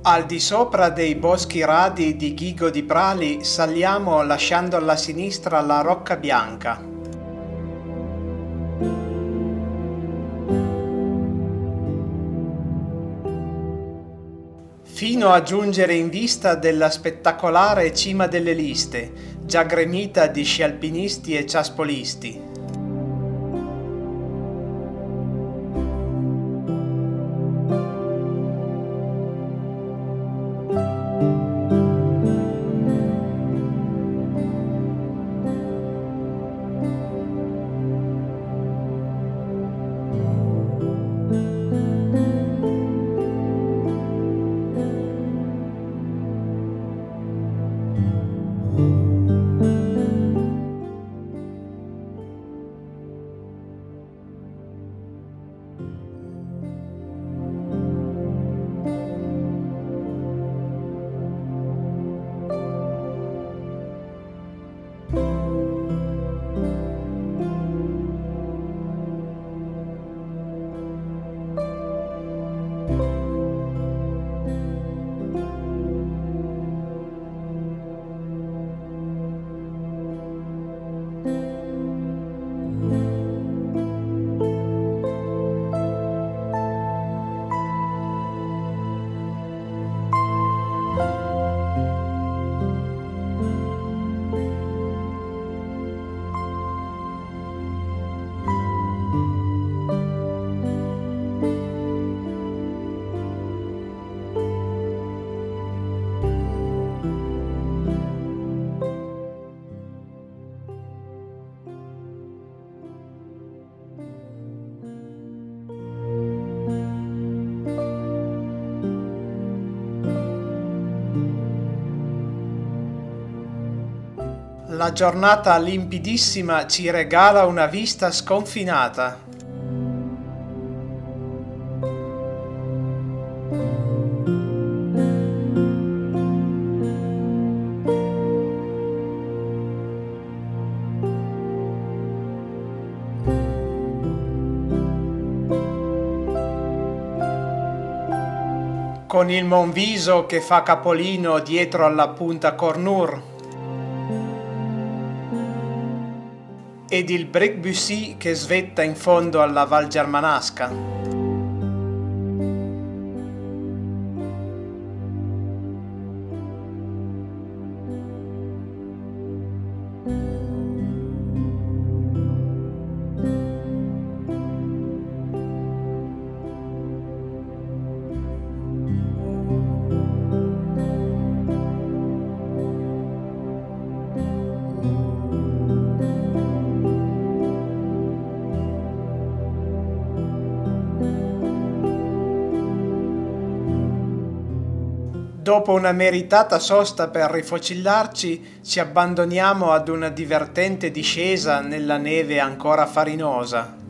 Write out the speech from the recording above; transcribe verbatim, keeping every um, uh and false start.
Al di sopra dei boschi radi di Ghigo di Prali saliamo lasciando alla sinistra la Rocca Bianca. Fino a giungere in vista della spettacolare Cima delle Liste, già gremita di scialpinisti e ciaspolisti. La giornata limpidissima ci regala una vista sconfinata. Con il Monviso che fa capolino dietro alla punta Cornur ed il Bric-Bussy che svetta in fondo alla Val Germanasca. Dopo una meritata sosta per rifocillarci, ci abbandoniamo ad una divertente discesa nella neve ancora farinosa.